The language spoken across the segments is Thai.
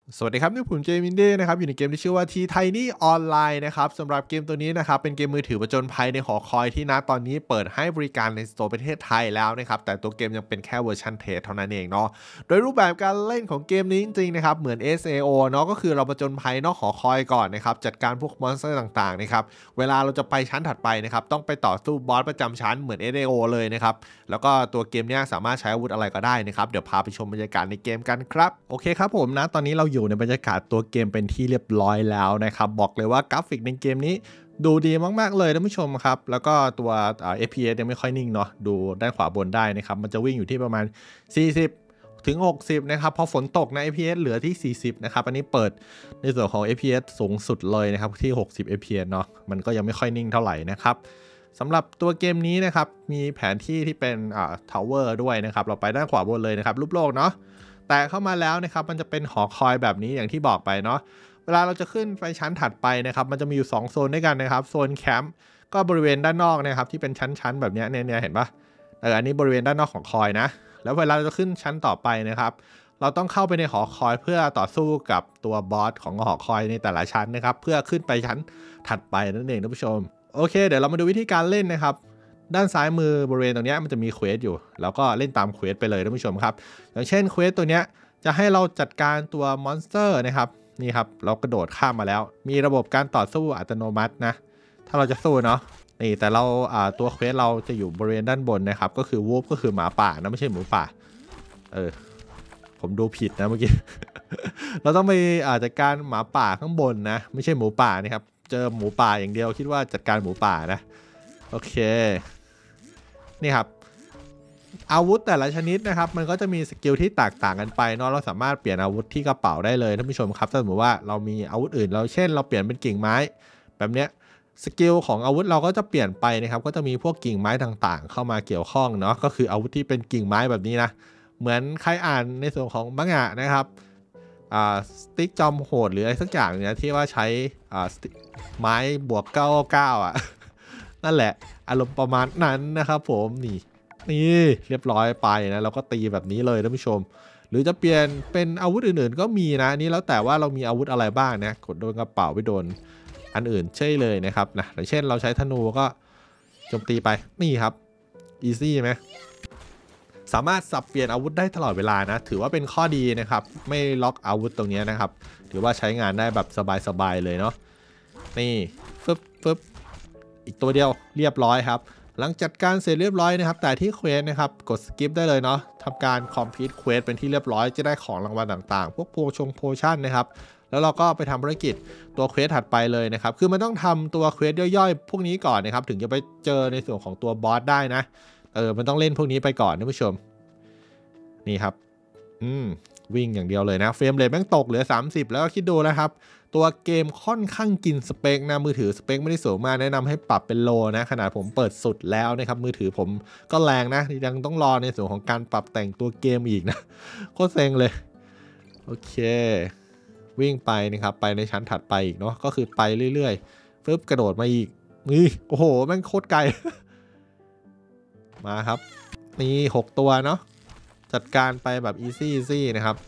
สวัสดีครับนี่ผมเจมินเด้นะครับอยู่ในเกมที่ชื่อว่าทีไทนี่ออนไลน์นะครับสำหรับเกมตัวนี้นะครับเป็นเกมมือถือผจญภัยในหอคอยที่ณตอนนี้เปิดให้บริการในสโตร์ประเทศไทยแล้วนะครับแต่ตัวเกมยังเป็นแค่เวอร์ชันเทสเท่านั้นเองเนาะโดยรูปแบบการเล่นของเกมนี้จริงๆนะครับเหมือน SAO เนาะก็คือเราผจญภัยนอกหอคอยก่อนนะครับจัดการพวกมอนสเตอร์ต่างๆนะครับเวลาเราจะไปชั้นถัดไปนะครับต้องไปต่อสู้บอสประจำชั้นเหมือน SAO เลยนะครับแล้วก็ตัวเกมนี้สามารถใช้อาวุธอะไรก็ได้นะครับเดี๋ยวพาไปชมบรรยากาศในเกมกันครับโอเคครับผมนะตอนนี้เราอยู่ในบรรยากาศตัวเกมเป็นที่เรียบร้อยแล้วนะครับบอกเลยว่ากราฟิกในเกมนี้ดูดีมากๆเลยท่านผู้ชมครับแล้วก็ตัวFPS ยังไม่ค่อยนิ่งเนาะดูด้านขวาบนได้นะครับมันจะวิ่งอยู่ที่ประมาณ40ถึง60นะครับพอฝนตกนะ FPS เหลือที่40นะครับอันนี้เปิดในส่วนของ FPS สูงสุดเลยนะครับที่60 FPS เนาะมันก็ยังไม่ค่อยนิ่งเท่าไหร่นะครับสำหรับตัวเกมนี้นะครับมีแผนที่ที่เป็นทาวเวอร์ด้วยนะครับเราไปด้านขวาบนเลยนะครับรูปโลกเนาะแต่เข้ามาแล้วนะครับมันจะเป็นหอคอยแบบนี้อย่างที่บอกไปเนาะเวลาเราจะขึ้นไปชั้นถัดไปนะครับมันจะมีอยู่2โซนด้วยกันนะครับโซนแคมป์ก็บริเวณด้านนอกนะครับที่เป็นชั้นๆแบบนี้เนี่ยเห็นปะอันนี้บริเวณด้านนอกของคอยนะแล้วเวลาเราจะขึ้นชั้นต่อไปนะครับเราต้องเข้าไปในหอคอยเพื่อต่อสู้กับตัวบอสของหอคอยในแต่ละชั้นนะครับเพื่อขึ้นไปชั้นถัดไปนั่นเองท่านผู้ชมโอเคเดี๋ยวเรามาดูวิธีการเล่นนะครับด้านซ้ายมือบริเวณตรงนี้มันจะมีเควสอยู่แล้วก็เล่นตามเควสไปเลยท่านผู้ชมครับอย่างเช่นเควสตัวนี้จะให้เราจัดการตัวมอนสเตอร์นะครับนี่ครับเรากระโดดข้ามมาแล้วมีระบบการต่อสู้อัตโนมัตินะถ้าเราจะสู้เนาะนี่แต่เราตัวเควสเราจะอยู่บริเวณด้านบนนะครับก็คือวูฟก็คือหมาป่านะไม่ใช่หมูป่าผมดูผิดนะเมื่อกี้ เราต้องไปจัดการหมาป่าข้างบนนะไม่ใช่หมูป่านี่ครับเจอหมูป่าอย่างเดียวคิดว่าจัดการหมูป่านะโอเคนี่ครับอาวุธแต่ละชนิดนะครับมันก็จะมีสกิลที่แตกต่างกันไปเนาะเราสามารถเปลี่ยนอาวุธที่กระเป๋าได้เลยท่านผู้ชมครับถ้าสมมติว่าเรามีอาวุธอื่นเราเช่นเราเปลี่ยนเป็นกิ่งไม้แบบเนี้ยสกิลของอาวุธเราก็จะเปลี่ยนไปนะครับก็จะมีพวกกิ่งไม้ต่างๆเข้ามาเกี่ยวข้องเนาะก็คืออาวุธที่เป็นกิ่งไม้แบบนี้นะเหมือนใครอ่านในส่วนของมังงะนะครับสติ๊กจอมโหดหรืออะไรสักอย่างเนี่ยที่ว่าใช้ไม้บวก99อ่ะ นั่นแหละอารมณ์ประมาณนั้นนะครับผมนี่เรียบร้อยไปนะเราก็ตีแบบนี้เลยท่านผู้ชมหรือจะเปลี่ยนเป็นอาวุธอื่นๆก็มีนะนี่แล้วแต่ว่าเรามีอาวุธอะไรบ้างนะกดโดนกระเป๋าไปโดนอันอื่นใช่เลยนะครับนะอย่างเช่นเราใช้ธนูก็โจมตีไปนี่ครับอีซี่ไหมสามารถสับเปลี่ยนอาวุธได้ตลอดเวลานะถือว่าเป็นข้อดีนะครับไม่ล็อกอาวุธตรงนี้นะครับถือว่าใช้งานได้แบบสบายๆเลยเนาะนี่ฟึบอีกตัวเดียวเรียบร้อยครับหลังจัดการเสร็จเรียบร้อยนะครับแต่ที่เควสนะครับกดสกิปได้เลยเนาะทำการคอมพลีทเควสเป็นที่เรียบร้อยจะได้ของรางวัลต่างๆพวกโพชั่นนะครับแล้วเราก็ไปทำภารกิจตัวเควสถัดไปเลยนะครับคือมันต้องทำตัวเควสย่อยๆพวกนี้ก่อนนะครับถึงจะไปเจอในส่วนของตัวบอสได้นะมันต้องเล่นพวกนี้ไปก่อนนะผู้ชมนี่ครับวิ่งอย่างเดียวเลยนะเฟรมเรทแม่งตกเหลือ30แล้วก็คิดดูนะครับตัวเกมค่อนข้างกินสเปคนะมือถือสเปคไม่ได้สูงมากแนะนำให้ปรับเป็นโลนะขนาดผมเปิดสุดแล้วนะครับมือถือผมก็แรงนะยังต้องรอในส่วนของการปรับแต่งตัวเกมอีกนะโคตรเซ็งเลยโอเควิ่งไปนะครับไปในชั้นถัดไปอีกเนาะก็คือไปเรื่อยๆฟึบกระโดดมาอีกนี่โอ้โหแม่งโคตรไกล มาครับนี่6ตัวเนาะจัดการไปแบบอีซี่นะครับ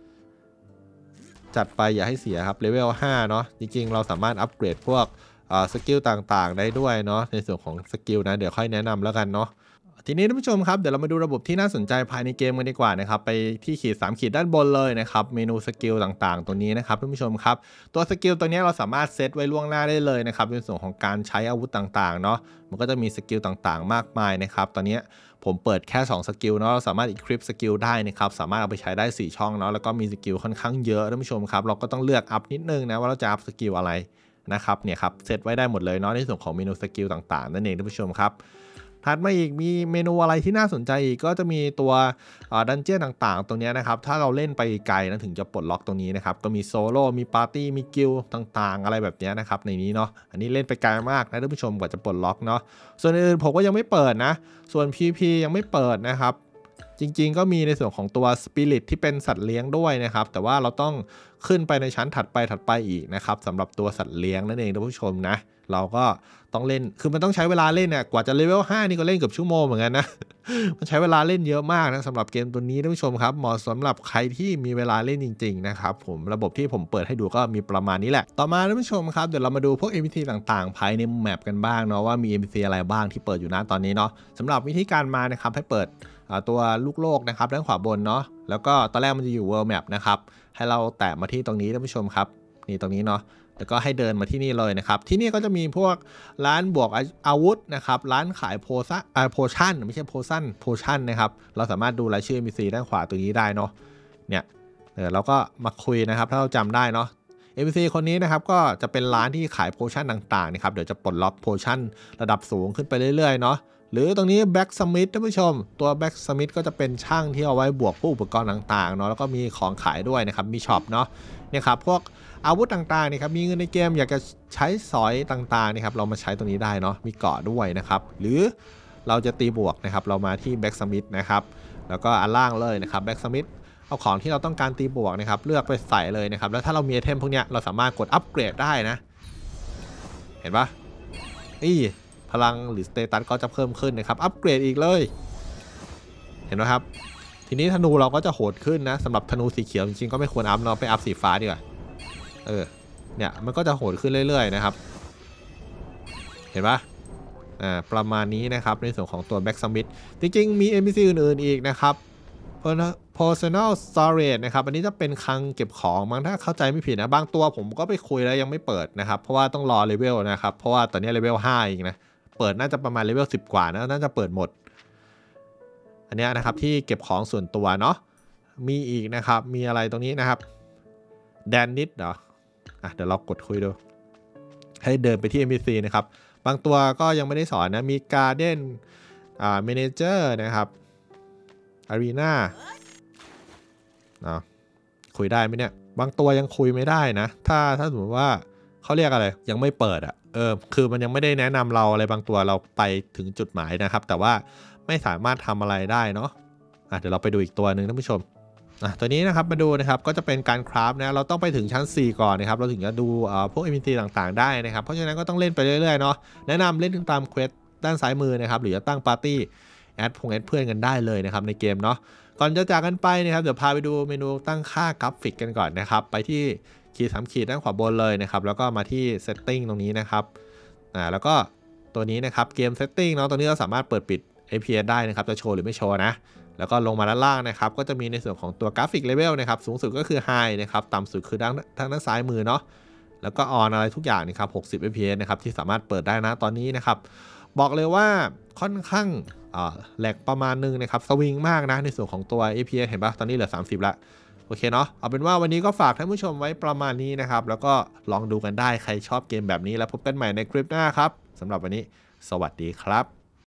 จัดไปอย่าให้เสียครับเลเวล5เนาะจริงๆเราสามารถอัปเกรดพวกสกิลต่างๆได้ด้วยเนาะในส่วนของสกิลนะเดี๋ยวค่อยแนะนำแล้วกันเนาะทีนี้ท่านผู้ชมครับเดี๋ยวเรามาดูระบบที่น่าสนใจภายในเกมกันดีกว่านะครับไปที่ขีด3ขีดด้านบนเลยนะครับเมนูสกิลต่างๆตัวนี้นะครับท่านผู้ชมครับตัวสกิลตัวนี้เราสามารถเซตไว้ล่วงหน้าได้เลยนะครับในส่วนของการใช้อาวุธต่างๆเนาะมันก็จะมีสกิลต่างๆมากมายนะครับตอนนี้ผมเปิดแค่2สกิลเนาะเราสามารถอีคริปสกิลได้นะครับสามารถเอาไปใช้ได้4ช่องเนาะแล้วก็มีสกิลค่อนข้างเยอะท่านผู้ชมครับเราก็ต้องเลือกอัพนิดนึงนะว่าเราจะอัพสกิลอะไรนะครับเนี่ยครับเซตไว้ได้หมดเลยเนาะในส่วนของเมนูสกิลต่างๆนั่นเองท่านผู้ชมครับถัดมาอีกมีเมนูอะไรที่น่าสนใจอีกก็จะมีตัวดันเจี้ยนต่างๆตรงนี้นะครับถ้าเราเล่นไปไกลนะถึงจะปลดล็อกตรงนี้นะครับก็มีโซโล่มีปาร์ตี้มีกิลต่างๆอะไรแบบนี้นะครับในนี้เนาะอันนี้เล่นไปไกลมากนะท่านผู้ชมกว่าจะปลดล็อกเนาะส่วนอื่นผมก็ยังไม่เปิดนะส่วน PVP ยังไม่เปิดนะครับจริงๆก็มีในส่วนของตัว Spirit ที่เป็นสัตว์เลี้ยงด้วยนะครับแต่ว่าเราต้องขึ้นไปในชั้นถัดไปอีกนะครับสำหรับตัวสัตว์เลี้ยงนั่นเองท่านผู้ชมนะเราก็ต้องเล่นคือมันต้องใช้เวลาเล่นเนี่ยกว่าจะเลเวล5นี่ก็เล่นเกือบชั่วโมงเหมือนกันนะ มันใช้เวลาเล่นเยอะมากนะสำหรับเกมตัวนี้ท่านผู้ชมครับเหมาะสำหรับใครที่มีเวลาเล่นจริงๆนะครับผมระบบที่ผมเปิดให้ดูก็มีประมาณนี้แหละต่อมาท่านผู้ชมครับเดี๋ยวเรามาดูพวก NPC ต่างๆภายในแมปกันบ้างเนาะว่ามี NPC อะไรบ้างที่เปิดอยู่นะตอนนี้เนาะสำหรับวิธีการมานะครับให้เปิดตัวลูกโลกนะครับด้านขวาบนเนาะแล้วก็ตอนแรกมันจะอยู่ World Map นะครับให้เราแตะมาที่ตรงนี้ท่านผู้ชมครับนี่ตรงนี้เนาะแล้วก็ให้เดินมาที่นี่เลยนะครับที่นี่ก็จะมีพวกร้านบวกอาวุธนะครับร้านขายโพชั่นไม่ใช่โพชั่นนะครับเราสามารถดูรายชื่อ NPC ด้านขวาตรงนี้ได้เนาะเนี่ยเราก็มาคุยนะครับถ้าเราจำได้เนาะ NPC คนนี้นะครับก็จะเป็นร้านที่ขายโพชั่นต่างๆนะครับเดี๋ยวจะปลดล็อกโพชั่นระดับสูงขึ้นไปเรื่อยๆเนาะหรือตรงนี้แบ็กสมิธท่านผู้ชมตัวแบ็กสมิธก็จะเป็นช่างที่เอาไว้บวกผู้อุปกรณ์ต่างๆเนาะแล้วก็มีของขายด้วยนะครับมีช็อปเนาะเนี่ยครับพวกอาวุธต่างๆนี่ครับมีเงินในเกมอยากจะใช้สอยต่างๆนี่ครับเรามาใช้ตรงนี้ได้เนาะมีเกาะด้วยนะครับหรือเราจะตีบวกนะครับเรามาที่แบ็กสมิธนะครับแล้วก็อันล่างเลยนะครับแบ็กสมิธเอาของที่เราต้องการตีบวกนะครับเลือกไปใส่เลยนะครับแล้วถ้าเรามีไอเทมพวกนี้เราสามารถกดอัปเกรดได้นะเห็นปะพลังหรือสเตตัสก็จะเพิ่มขึ้นนะครับอัปเกรดอีกเลยเห็นไหมครับทีนี้ธนูเราก็จะโหดขึ้นนะสำหรับธนูสีเขียวจริงๆก็ไม่ควรอัพเราไปอัพสีฟ้าดีกว่าเนี่ยมันก็จะโหดขึ้นเรื่อยๆนะครับเห็นปะประมาณนี้นะครับในส่วนของตัวแบ็กซัมมิทจริงๆมี NPC อื่นๆอีกนะครับ personal storage นะครับอันนี้จะเป็นคลังเก็บของมั้งถ้าเข้าใจไม่ผิดนะบางตัวผมก็ไปคุยแล้วยังไม่เปิดนะครับเพราะว่าต้องรอเลเวลนะครับเพราะว่าตอนนี้เลเวล5อีกนะเปิดน่าจะประมาณเลเวล10กว่านะน่าจะเปิดหมดอันนี้นะครับที่เก็บของส่วนตัวเนาะมีอีกนะครับมีอะไรตรงนี้นะครับแดนนิดเหรอเดี๋ยวเรากดคุยดูให้เดินไปที่ NPC นะครับบางตัวก็ยังไม่ได้สอนนะมี Garden Manager นะครับ Arena คุยได้ไหมเนี่ยบางตัวยังคุยไม่ได้นะถ้าสมมติว่าเขาเรียกอะไรยังไม่เปิดคือมันยังไม่ได้แนะนำเราอะไรบางตัวเราไปถึงจุดหมายนะครับแต่ว่าไม่สามารถทำอะไรได้เนาะเดี๋ยวเราไปดูอีกตัวหนึ่งท่านผู้ชมตัวนี้นะครับมาดูนะครับก็จะเป็นการคราฟนะเราต้องไปถึงชั้น4ก่อนนะครับเราถึงจะดูพวก NPC ต่างๆได้นะครับเพราะฉะนั้นก็ต้องเล่นไปเรื่อยๆเนาะแนะนำเล่นตามเควสด้านซ้ายมือนะครับหรือจะตั้งปาร์ตี้แอดเพื่อนกันได้เลยนะครับในเกมเนาะก่อนจะจากกันไปนะครับเดี๋ยวพาไปดูเมนูตั้งค่ากราฟิกกันก่อนนะครับไปที่ขีด3ขีดด้านขวาบนเลยนะครับแล้วก็มาที่ setting ตรงนี้นะครับแล้วก็ตัวนี้นะครับเกม setting เนาะตัวนี้เราสามารถเปิดปิด APS ได้นะครับจะโชว์หรือไม่โชว์นะแล้วก็ลงมาด้านล่างนะครับก็จะมีในส่วนของตัวกราฟิกเลเวลนะครับสูงสุดก็คือ High นะครับต่ำสุดคือทางด้านซ้ายมือเนาะแล้วก็ On อะไรทุกอย่างนะครับ60 fps นะครับที่สามารถเปิดได้นะตอนนี้นะครับบอกเลยว่าค่อนข้างแหลกประมาณนึงนะครับสวิงมากนะในส่วนของตัว APS เห็นปะตอนนี้เหลือ30ละโอเคเนาะเอาเป็นว่าวันนี้ก็ฝากท่านผู้ชมไว้ประมาณนี้นะครับแล้วก็ลองดูกันได้ใครชอบเกมแบบนี้แล้วพบกันใหม่ในคลิปหน้าครับสำหรับวันนี้สวัสดีครับ